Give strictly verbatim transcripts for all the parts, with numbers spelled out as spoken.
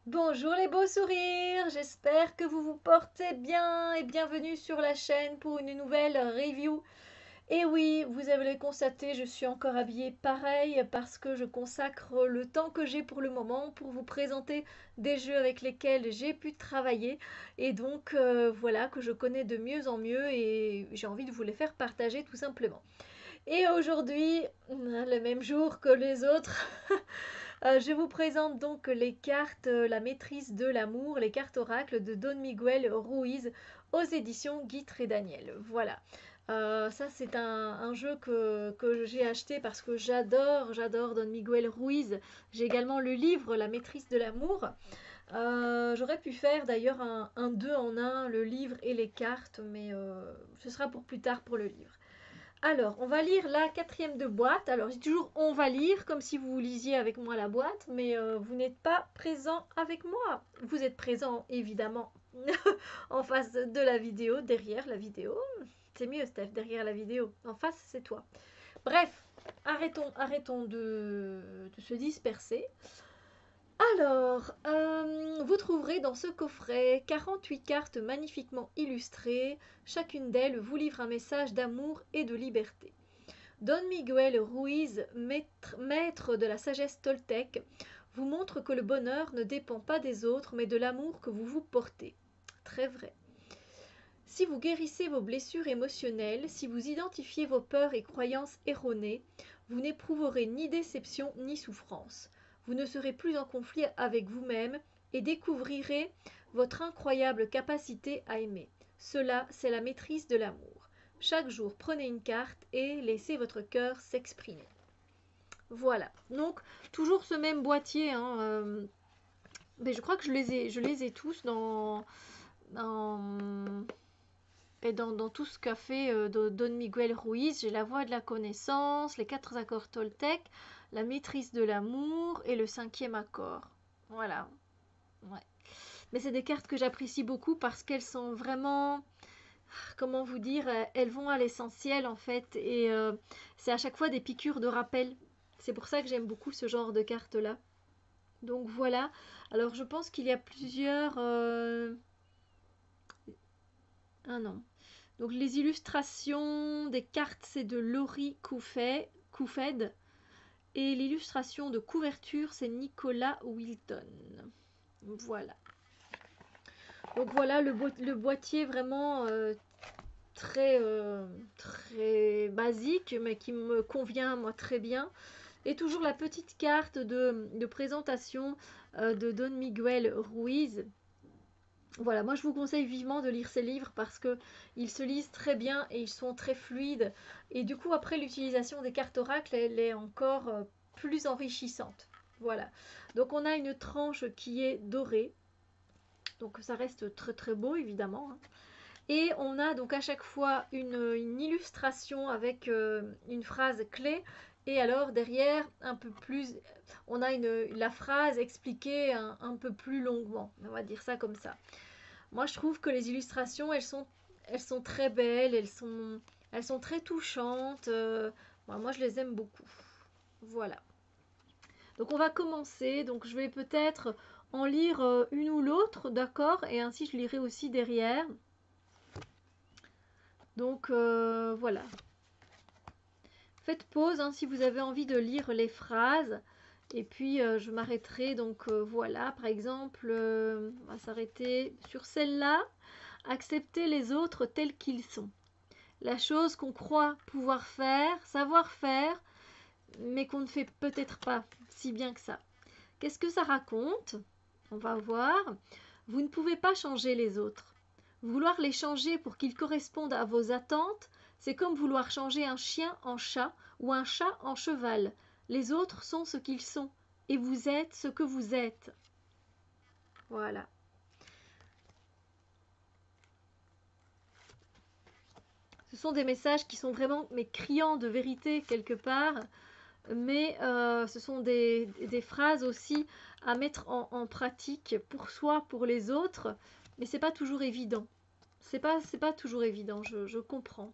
Bonjour les beaux sourires, j'espère que vous vous portez bien et bienvenue sur la chaîne pour une nouvelle review. Et oui, vous avez le constaté, je suis encore habillée pareil parce que je consacre le temps que j'ai pour le moment pour vous présenter des jeux avec lesquels j'ai pu travailler et donc euh, voilà que je connais de mieux en mieux et j'ai envie de vous les faire partager tout simplement. Et aujourd'hui, le même jour que les autres, euh, je vous présente donc les cartes euh, La maîtrise de l'amour, les cartes oracles de Don Miguel Ruiz aux éditions Guitry et Daniel. Voilà. Euh, ça c'est un, un jeu que, que j'ai acheté parce que j'adore, j'adore Don Miguel Ruiz. J'ai également le livre La maîtrise de l'amour. Euh, J'aurais pu faire d'ailleurs un, un deux en un, le livre et les cartes, mais euh, ce sera pour plus tard pour le livre. Alors, on va lire la quatrième de boîte. Alors, j'ai toujours on va lire, comme si vous lisiez avec moi la boîte, mais euh, vous n'êtes pas présent avec moi. Vous êtes présent, évidemment, en face de la vidéo, derrière la vidéo. C'est mieux, Steph, derrière la vidéo. En face, c'est toi. Bref, arrêtons, arrêtons de, de se disperser. Alors, euh, vous trouverez dans ce coffret quarante-huit cartes magnifiquement illustrées. Chacune d'elles vous livre un message d'amour et de liberté. Don Miguel Ruiz, maître, maître de la sagesse toltèque, vous montre que le bonheur ne dépend pas des autres, mais de l'amour que vous vous portez. Très vrai. Si vous guérissez vos blessures émotionnelles, si vous identifiez vos peurs et croyances erronées, vous n'éprouverez ni déception ni souffrance. Vous ne serez plus en conflit avec vous-même et découvrirez votre incroyable capacité à aimer. Cela, c'est la maîtrise de l'amour. Chaque jour, prenez une carte et laissez votre cœur s'exprimer. Voilà. Donc, toujours ce même boîtier. Hein, euh, mais je crois que je les ai, je les ai tous dans, dans, et dans, dans tout ce qu'a fait euh, Don Miguel Ruiz. J'ai la voix de la connaissance, les quatre accords Toltec, la maîtrise de l'amour et le cinquième accord. Voilà. Ouais. Mais c'est des cartes que j'apprécie beaucoup parce qu'elles sont vraiment, comment vous dire, elles vont à l'essentiel en fait. Et euh, c'est à chaque fois des piqûres de rappel. C'est pour ça que j'aime beaucoup ce genre de cartes-là. Donc voilà. Alors je pense qu'il y a plusieurs... Euh... Ah non. Donc les illustrations des cartes, c'est de Laurie Coufet, Coufed. Et l'illustration de couverture, c'est Nicolas Wilton. Voilà. Donc voilà le, bo le boîtier vraiment euh, très, euh, très basique, mais qui me convient moi très bien. Et toujours la petite carte de, de présentation euh, de Don Miguel Ruiz. Voilà, moi je vous conseille vivement de lire ces livres parce que ils se lisent très bien et ils sont très fluides. Et du coup, après l'utilisation des cartes oracles, elle est encore euh, plus enrichissante. Voilà. Donc on a une tranche qui est dorée. Donc ça reste très très beau évidemment. Hein. Et on a donc à chaque fois une, une illustration avec euh, une phrase clé. Et alors derrière, un peu plus, on a une, la phrase expliquée un, un peu plus longuement. On va dire ça comme ça. Moi, je trouve que les illustrations, elles sont, elles sont très belles, elles sont, elles sont très touchantes. Euh, moi, moi, je les aime beaucoup. Voilà. Donc, on va commencer. Donc, je vais peut-être en lire euh, une ou l'autre, d'accord? Et ainsi, je lirai aussi derrière. Donc, euh, voilà. Faites pause hein, si vous avez envie de lire les phrases. Et puis, euh, je m'arrêterai. Donc, euh, voilà. Par exemple, euh, on va s'arrêter sur celle-là. Accepter les autres tels qu'ils sont. La chose qu'on croit pouvoir faire, savoir faire, mais qu'on ne fait peut-être pas si bien que ça. Qu'est-ce que ça raconte? On va voir. Vous ne pouvez pas changer les autres. Vouloir les changer pour qu'ils correspondent à vos attentes, c'est comme vouloir changer un chien en chat ou un chat en cheval. Les autres sont ce qu'ils sont et vous êtes ce que vous êtes. Voilà. Ce sont des messages qui sont vraiment mais criants de vérité quelque part. Mais euh, ce sont des, des, phrases aussi à mettre en, en, pratique pour soi, pour les autres, mais c'est pas toujours évident. C'est pas, c'est pas toujours évident, je, je comprends.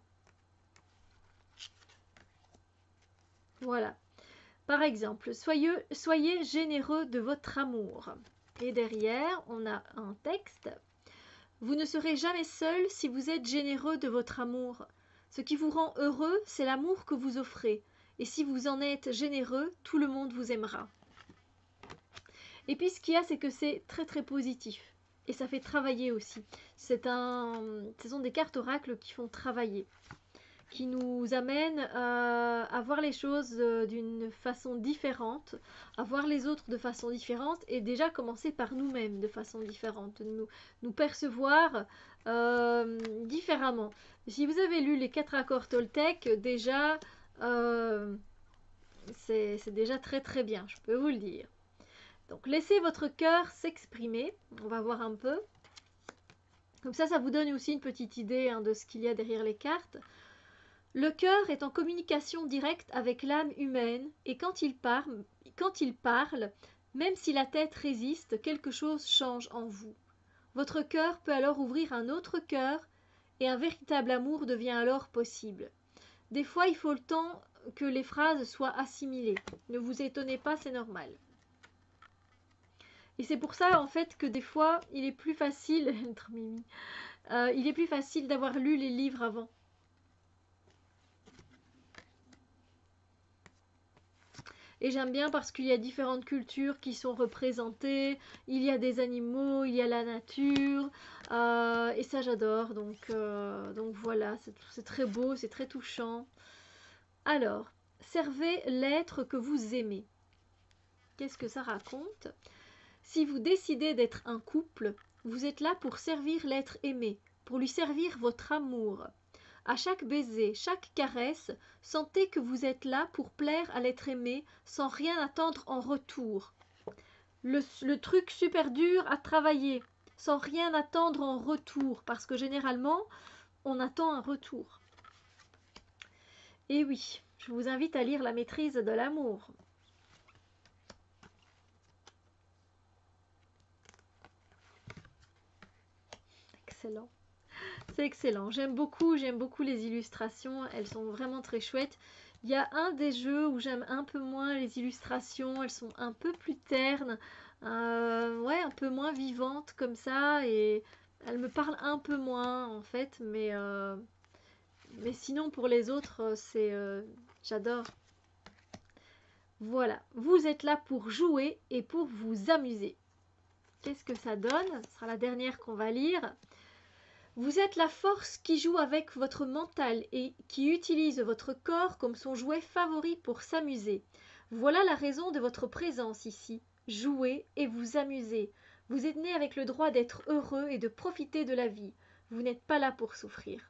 Voilà. Par exemple, soyez, soyez généreux de votre amour. Et derrière, on a un texte. Vous ne serez jamais seul si vous êtes généreux de votre amour. Ce qui vous rend heureux, c'est l'amour que vous offrez. Et si vous en êtes généreux, tout le monde vous aimera. Et puis ce qu'il y a, c'est que c'est très très positif. Et ça fait travailler aussi. C'est un, ce sont des cartes oracles qui font travailler, qui nous amènent à, à voir les choses d'une façon différente, à voir les autres de façon différente, et déjà commencer par nous-mêmes de façon différente, nous, nous percevoir euh, différemment. Si vous avez lu les quatre accords Toltec, déjà, euh, c'est déjà très très bien, je peux vous le dire. Donc laissez votre cœur s'exprimer, on va voir un peu. Comme ça, ça vous donne aussi une petite idée hein, de ce qu'il y a derrière les cartes. Le cœur est en communication directe avec l'âme humaine et quand il, parle, quand il parle, même si la tête résiste, quelque chose change en vous. Votre cœur peut alors ouvrir un autre cœur et un véritable amour devient alors possible. Des fois, il faut le temps que les phrases soient assimilées. Ne vous étonnez pas, c'est normal. Et c'est pour ça en fait que des fois il est plus facile, euh, il est plus facile d'avoir lu les livres avant. Et j'aime bien parce qu'il y a différentes cultures qui sont représentées, il y a des animaux, il y a la nature, euh, et ça j'adore, donc, euh, donc voilà, c'est très beau, c'est très touchant. Alors, servez l'être que vous aimez. Qu'est-ce que ça raconte ? Si vous décidez d'être un couple, vous êtes là pour servir l'être aimé, pour lui servir votre amour. À chaque baiser, chaque caresse, sentez que vous êtes là pour plaire à l'être aimé sans rien attendre en retour. Le, le truc super dur à travailler, sans rien attendre en retour, parce que généralement, on attend un retour. Et oui, je vous invite à lire La maîtrise de l'amour. Excellent. C'est excellent. J'aime beaucoup, j'aime beaucoup les illustrations. Elles sont vraiment très chouettes. Il y a un des jeux où j'aime un peu moins les illustrations. Elles sont un peu plus ternes. Euh, ouais, un peu moins vivantes comme ça. Et elles me parlent un peu moins en fait. Mais, euh, mais sinon pour les autres, c'est euh, j'adore. Voilà. Vous êtes là pour jouer et pour vous amuser. Qu'est-ce que ça donne? Ce sera la dernière qu'on va lire. Vous êtes la force qui joue avec votre mental et qui utilise votre corps comme son jouet favori pour s'amuser. Voilà la raison de votre présence ici. Jouez et vous amusez. Vous êtes né avec le droit d'être heureux et de profiter de la vie. Vous n'êtes pas là pour souffrir.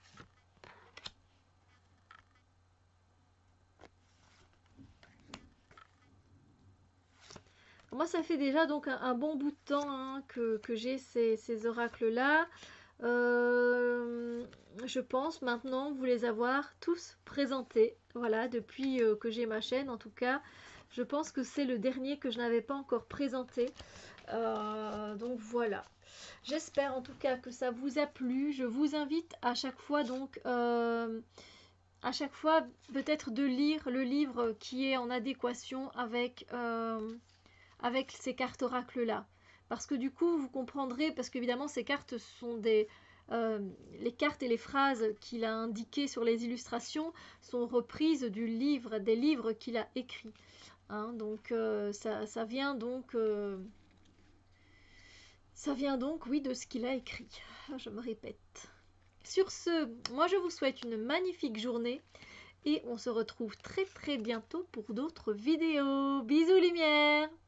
Moi, ça fait déjà donc un, un bon bout de temps hein, que, que j'ai ces, ces oracles-là. Euh, je pense maintenant vous les avoir tous présentés, voilà, depuis euh, que j'ai ma chaîne en tout cas. Je pense que c'est le dernier que je n'avais pas encore présenté. Euh, donc voilà. J'espère en tout cas que ça vous a plu. Je vous invite à chaque fois donc... Euh, à chaque fois peut-être de lire le livre qui est en adéquation avec, euh, avec ces cartes oracles là. Parce que du coup, vous comprendrez, parce qu'évidemment, ces cartes sont des... Euh, les cartes et les phrases qu'il a indiquées sur les illustrations sont reprises du livre, des livres qu'il a écrits. Hein, donc, euh, ça, ça vient donc... Euh, ça vient donc, oui, de ce qu'il a écrit. Je me répète. Sur ce, moi, je vous souhaite une magnifique journée et on se retrouve très très bientôt pour d'autres vidéos. Bisous lumière!